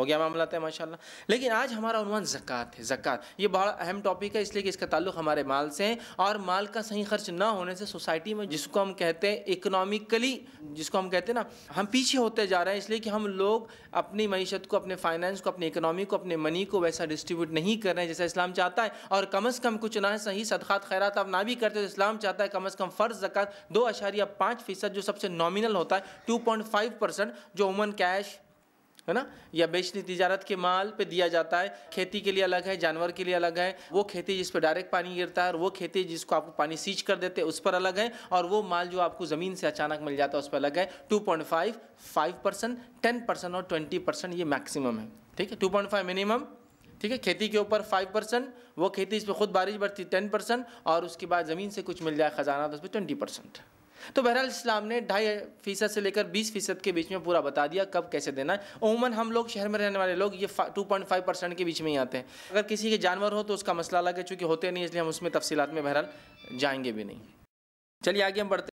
हो गया मामला है माशाल्लाह। लेकिन आज हमारा उन्वान ज़कात है। ज़कात ये बड़ा अहम टॉपिक है, इसलिए कि इसका ताल्लुक़ हमारे माल से है, और माल का सही खर्च ना होने से सोसाइटी में, जिसको हम कहते हैं इकोनॉमिकली, जिसको हम कहते हैं ना, हम पीछे होते जा रहे हैं, इसलिए कि हम लोग अपनी मईशत को, अपने फाइनेंस को, अपनी इकोनॉमी को, अपने मनी को वैसा डिस्ट्रीब्यूट नहीं कर रहे हैं जैसा इस्लाम चाहता है। और कम अज़ कम कुछ ना सही सदक़ात खैरात आप ना भी करते तो इस्लाम चाहता है कम अज़ कम फ़र्ज़ ज़कात 2.5% जो सबसे नॉमिनल होता है, 2.5% जो उमन कैश है ना, या बेचनी तिजारत के माल पे दिया जाता है। खेती के लिए अलग है, जानवर के लिए अलग है, वो खेती जिस पर डायरेक्ट पानी गिरता है, और वो खेती जिसको आपको पानी सींच कर देते हैं उस पर अलग है, और वो माल जो आपको ज़मीन से अचानक मिल जाता है उस पर अलग है। 2.5, 5%, 10% और 20% ये मैक्सिमम है। ठीक है, 2.5 मिनिमम, ठीक है। खेती के ऊपर 5%, वो खेती इस पर खुद बारिश बढ़ती 10%, और उसके बाद ज़मीन से कुछ मिल जाए ख़जाना तो उस पर 20%। तो बहरहाल इस्लाम ने 2.5% से लेकर 20% के बीच में पूरा बता दिया कब कैसे देना है। उमूमन हम लोग शहर में रहने वाले लोग ये 2.5% के बीच में ही आते हैं। अगर किसी के जानवर हो तो उसका मसला अलग है, चूँकि होते नहीं, इसलिए हम उसमें तफसीलात में बहरहाल जाएंगे भी नहीं। चलिए आगे हम बढ़ते